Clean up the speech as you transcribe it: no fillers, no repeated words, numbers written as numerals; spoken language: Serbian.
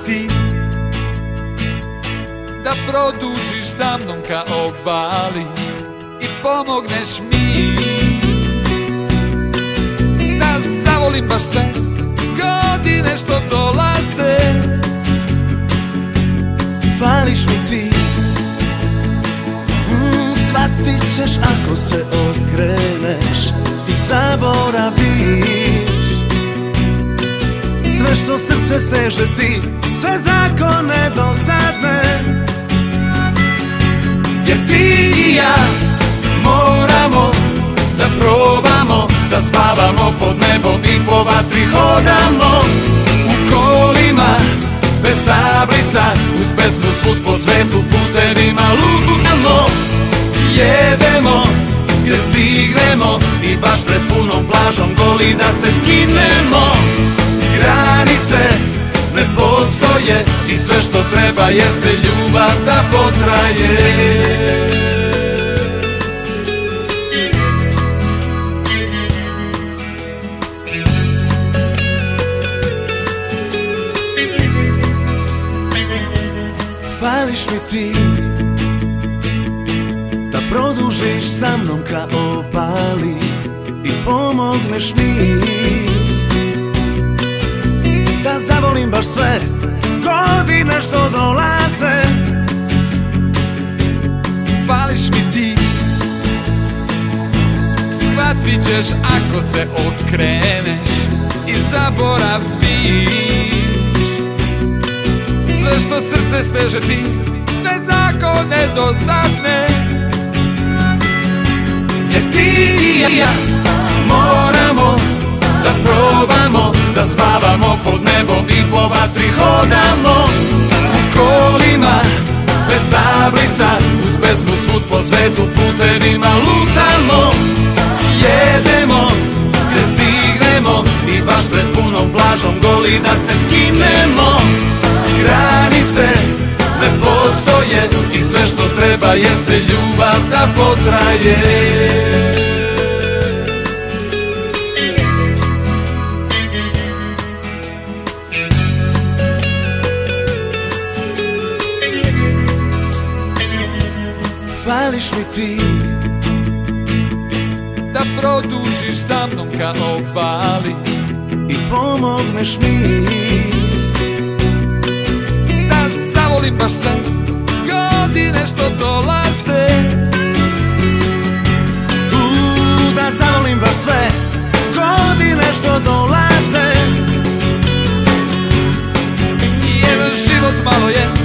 ti da produžiš sa mnom ka obali i pomogneš mi da zavolim baš sve godine što dolaze. Fališ mi ti, shvatit ćeš ako se okreneš i zaboraviš sve što srce steže ti, sve zakone dosadne. Jer ti i ja moramo da probamo da spavamo pod nebom i po vatri hodamo u kolima bez tablica, uz pesmu svud po svetu putevima lutamo. Jedemo gde stignemo i baš pred punom plažom goli da se skinemo. Granice ne postoje i sve što treba jeste ljubav da potraje. Fališ mi ti da produžiš sa mnom ka obali i pomogneš mi da zavolim baš sve godine što dolaze. Fališ mi ti, shvatit ćeš ako se okreneš i zaboraviš sve što srce steže ti, sve zakone dosadne. Jer ti i ja moramo da probamo da spavamo pod nebom i po vatri hodamo u kolima bez tablica, uz pesmu svud po svetu putevima lutamo. Jedemo gde stignemo i baš pred punom plažom goli da se skinemo. Granice ne postoje i sve što treba jeste ljubav da potraje. Fališ mi ti da produžiš sa mnom ka obali i pomogneš mi da zavolim baš sve godine što dolaze. Da zavolim baš sve godine što dolaze. Jedan život malo je